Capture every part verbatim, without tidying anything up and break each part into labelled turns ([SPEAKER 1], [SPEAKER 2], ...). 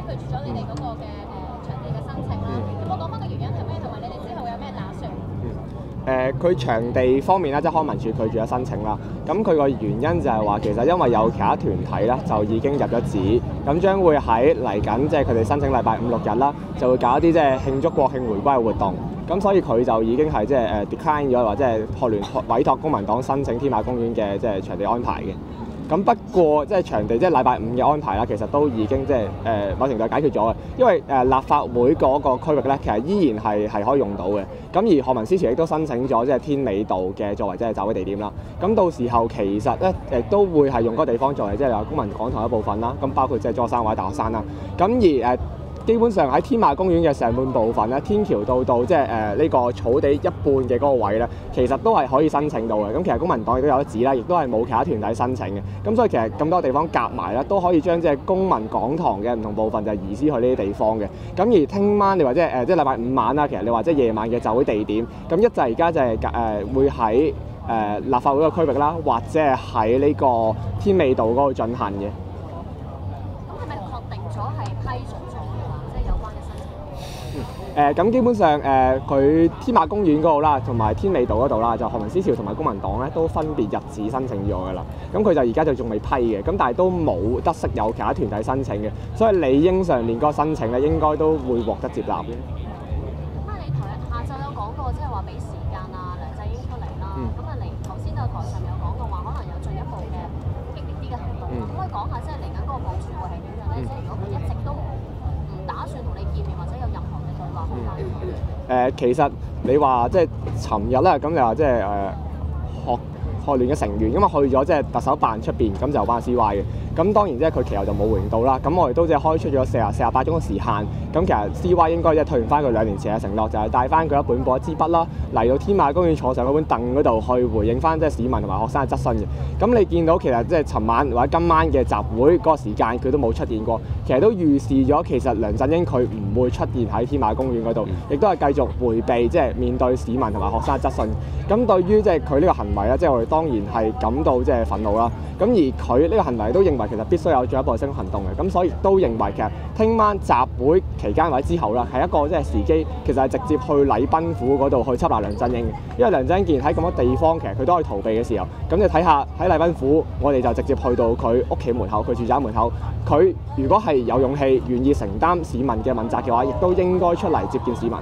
[SPEAKER 1] 拒絕咗你哋嗰個嘅誒場地嘅申請啦。咁我講翻個原因係咩？同埋你哋之後有咩打算？
[SPEAKER 2] 誒佢、呃、場地方面咧，即係康文署拒絕咗申請啦。咁佢個原因就係話，其實因為有其他團體咧就已經入咗紙，咁將會喺嚟緊即係佢哋申請禮拜五六日啦，就會搞一啲即係慶祝國慶回歸嘅活動。咁所以佢就已經係即係誒 decline 咗，或者係學聯委託公民黨申請天馬公園嘅即係場地安排嘅。咁不過即係場地即係禮拜五嘅安排啦，其實都已經即係誒某程度解決咗嘅，因為誒、呃、立法會嗰個區域咧，其實依然係係可以用到嘅。咁而學民思潮亦都申請咗即係天美道嘅作為即係集會地點啦。咁到時候其實咧誒都會係用嗰個地方作為即係有公民講堂一部分啦。咁包括即係中學生或者大學生啦。咁而誒、呃基本上喺天馬公園嘅上半部分咧，天橋到到即係誒呢個草地一半嘅嗰個位咧，其實都係可以申請到嘅。咁其實公民黨亦都有得指啦，亦都係冇其他團體申請嘅。咁所以其實咁多地方夾埋咧，都可以將即係公民講堂嘅唔同部分就移師去呢啲地方嘅。咁而聽晚你話即係誒即係禮拜五晚啦，其實你話即係夜晚嘅集會地點，咁一就而家就係誒會喺誒立法會個區域啦，或者係喺呢個天美道嗰度進行嘅。
[SPEAKER 1] 咁係咪確定咗係批准咗嘅話，即係有關嘅申請？
[SPEAKER 2] 誒咁、呃、基本上誒佢、呃、天馬公園嗰度啦，同埋天美道嗰度啦，就學民思潮同埋公民黨咧都分別入紙申請咗㗎啦。咁佢就而家就仲未批嘅，咁但係都冇得悉有其他團體申請嘅，所以理應上連個申請咧應該都會獲得接納嘅。
[SPEAKER 1] 咁啊，你台下晝有講過，即係話俾時間啊，梁振英出嚟啦。咁啊、嗯，嚟頭先就台上有講過話，可能有進一步嘅激烈啲嘅行動。可唔可以講下，即係嚟緊嗰個部署會係點樣咧？即係、嗯、如果佢一直都唔打算同你見面，或者有任何嘅對話空間？誒、
[SPEAKER 2] 呃，其實你話即係尋日咧，咁你話即係誒學學聯嘅成員，咁啊去咗即係特首辦出邊，咁就班 C Y 嘅。咁當然即係佢其後就冇回應到啦。咁我哋都即係開出咗四十四十八鐘嘅時限。咁其實 C Y 應該即係退完翻佢兩年前嘅承諾，就係帶翻佢一本簿一支筆啦，嚟到天馬公園坐上嗰本凳嗰度去回應翻即係市民同埋學生嘅質詢嘅。咁你見到其實即係尋晚或者今晚嘅集會嗰個時間，佢都冇出現過，其實都預示咗其實梁振英佢唔會出現喺天馬公園嗰度，亦都係繼續迴避即係面對市民同埋學生嘅質詢。咁對於即係佢呢個行為咧，即係我哋當然係感到即係憤怒啦。咁而佢呢個行為都認為其實必須有進一步嘅升行動嘅，咁所以都認為其實聽晚集會期間或者之後啦，係一個即係時機，其實係直接去禮賓府嗰度去緝拿梁振英嘅。因為梁振英既然喺咁多地方，其實佢都可以逃避嘅時候，咁你睇下喺禮賓府，我哋就直接去到佢屋企門口，佢住宅門口，佢如果係有勇氣、願意承擔市民嘅問責嘅話，亦都應該出嚟接見市民。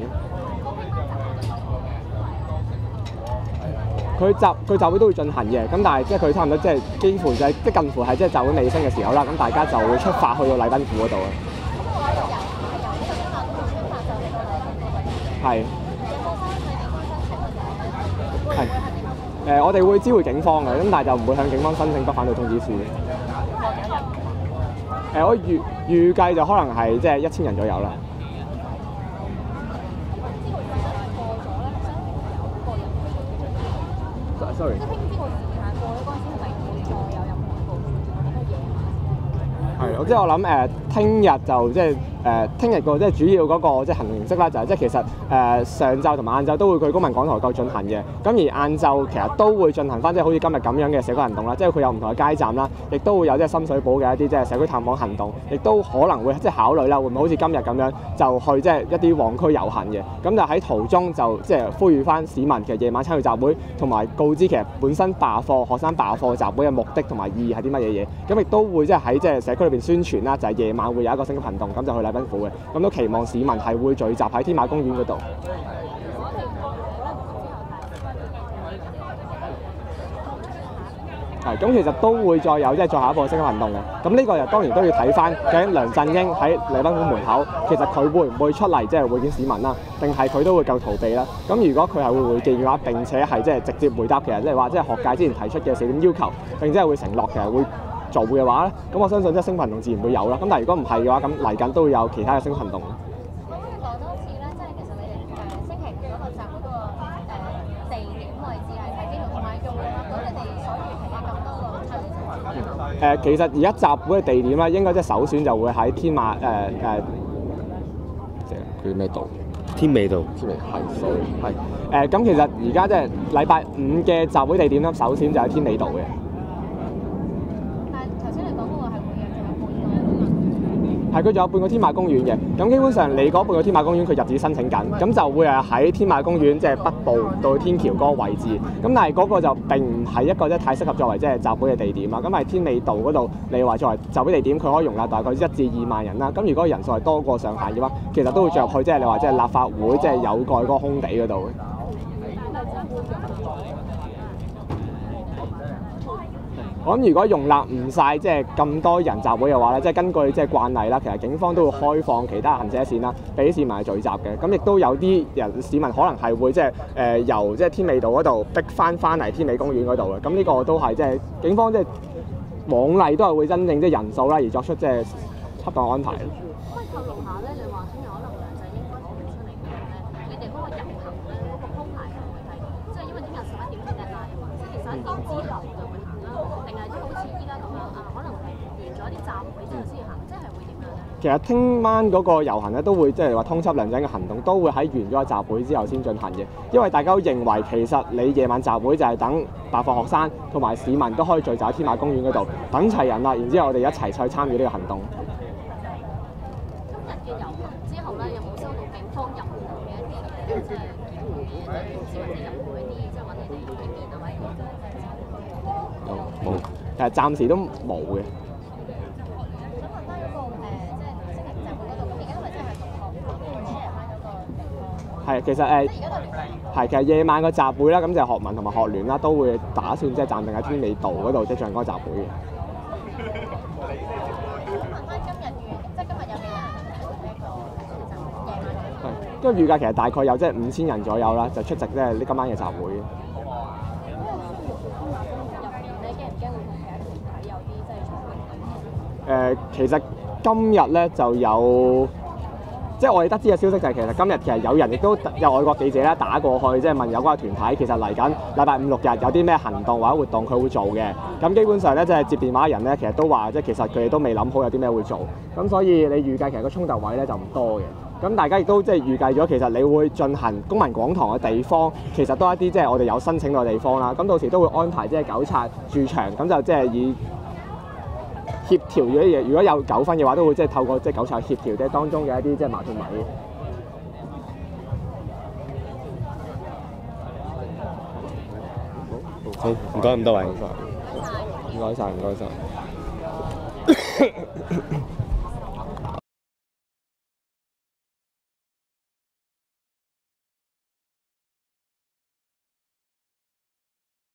[SPEAKER 2] 佢集佢集會都會進行嘅，咁但係即係佢差唔多即係幾乎就係即係近乎係即係集會尾聲嘅時候啦，咁大家就會出發去到禮賓府嗰度啊。係。係。誒，我哋會知會警方嘅，咁但係就唔會向警方申請不反對通知書嘅。誒，我預預計就可能係即係一千人左右啦。sorry。即係聽朝個時間過咗嗰陣時，係咪會再有任何嘅部署？我覺得夜晚。係，即係我諗誒，聽日就即係誒，聽日個即係主要嗰個即係行動形式啦，就係即係其實誒上晝同埋晏晝都會去公民講台度進行嘅。咁而晏晝其實都會進行翻即係好似今日咁樣嘅社區行動啦，即係佢有唔同嘅街站啦，亦都會有即係深水埗嘅一啲即係社區探訪行動，亦都可能會即係考慮啦，會唔會好似今日咁樣就去即係一啲旺區遊行嘅？咁就喺途中就即係呼籲翻市民其實夜晚參與集會，同埋告知其實本身罷課學生罷課集會嘅目的同埋意義係啲乜嘢嘢。咁亦都會即係喺即係社區裏邊宣傳啦，就係夜晚會有一個升級行動，咁就去禮賓府嘅。咁都期望市民係會聚集喺天馬公園嗰度。係，咁其實都會再有即係再下一步嘅升級行動嘅。咁呢個又當然都要睇翻究竟梁振英喺禮賓府門口，其實佢會唔會出嚟即係會見市民啦？定係佢都會夠逃避啦？咁如果佢係會會見嘅話，並且係即係直接回答其實即係話即係學界之前提出嘅四點要求，並且係會承諾其實會做嘅話咧，咁我相信即係升級行動自然會有啦。咁但係如果唔係嘅話，咁嚟緊都會有其他嘅升級行動。
[SPEAKER 1] 可唔可以講多次咧？即係其實你哋誒星期五嗰個集會嗰個誒地點位置係喺邊度？同埋用咗你哋所預期嘅咁多個參與者。
[SPEAKER 2] 誒，其實而家集會嘅地點咧，應該即係首選就會喺天馬誒誒，叫咩道？
[SPEAKER 3] 天美道。
[SPEAKER 2] 天美係，sorry，係誒。咁其實而家即係禮拜五嘅集會地點咧，首選就喺天美道嘅。
[SPEAKER 1] 但係頭先你講嗰個係會有仲有半個
[SPEAKER 2] 係佢仲有半個天馬公園嘅。咁基本上你嗰半個天馬公園佢入紙申請緊，咁就會係喺天馬公園即係北部到天橋嗰個位置。咁但係嗰個就並唔係一個即係太適合作為即係集會嘅地點啊。咁係天美道嗰度，你話作為集會地點，佢可以容納大概一至二萬人啦。咁如果人數係多過上限嘅話，其實都會進入去即係你話即係立法會即係有蓋嗰個空地嗰度。我諗如果容納唔晒即係咁多人集會嘅話咧，即係根據即係慣例啦，其實警方都會開放其他行車線啦，俾市民聚集嘅。咁亦都有啲人市民可能係會即係誒由即係天美道嗰度逼翻翻嚟天美公園嗰度嘅。咁呢個都係即係警方即係往例都係會因應即係人數啦而作出即係恰當安排。
[SPEAKER 1] 可以透露下咧，你話聽日可能梁振英嗰邊出嚟嘅咧，你哋嗰個遊行咧嗰個鋪排係會係即係因為聽日十一點係 deadline 啊嘛，即係其實一點之後就會行啦，定係都好似依家咁樣啊？可能係完咗啲集會之後先行，即係會點樣咧？
[SPEAKER 2] 其實聽晚嗰個遊行咧都會即係話通緝梁振英嘅行動都會喺完咗個集會之後先進行嘅，因為大家都認為其實你夜晚集會就係等罷課學生同埋市民都可以聚集喺天馬公園嗰度等齊人啦，然之後我哋一齊去參與呢個行動。
[SPEAKER 1] 今日嘅遊行之後咧，有冇收到警方任何嘅一啲即係檢控嘅一啲通知，或者任何一啲即係揾你哋去見啊，或者
[SPEAKER 2] 冇冇，其實暫時都冇嘅。
[SPEAKER 1] 想問翻嗰個誒，即係星期集會嗰度，咁而家因為真係同學 share 翻嗰個
[SPEAKER 2] 係其實誒係其實夜晚個集會啦，咁就係學民同埋學聯啦，都會打算即係暫定喺天美道嗰度即係進行嗰個集會嘅。因為預計其實大概有即係五千人左右啦，就出席即係呢今晚嘅集會。誒，其實今日咧就有，即係我哋得知嘅消息就係其實今日其實有人亦都有外國記者咧打過去，即係問有關嘅團體其實嚟緊禮拜五六日有啲咩行動或者活動佢會做嘅。咁基本上咧即係接電話嘅人咧，其實都話即係其實佢哋都未諗好有啲咩會做。咁所以你預計其實個衝突位咧就唔多嘅。咁大家亦都即係預計咗，其實你會進行公民廣場嘅地方，其實都係一啲即係我哋有申請到嘅地方啦。咁到時都會安排即係糾察駐場，咁就即係以協調咗啲嘢。如果有糾紛嘅話，都會即係透過即係糾察協調即係當中嘅一啲即係矛盾位。
[SPEAKER 3] 好，唔該咁多位。
[SPEAKER 2] 唔該晒，唔該晒。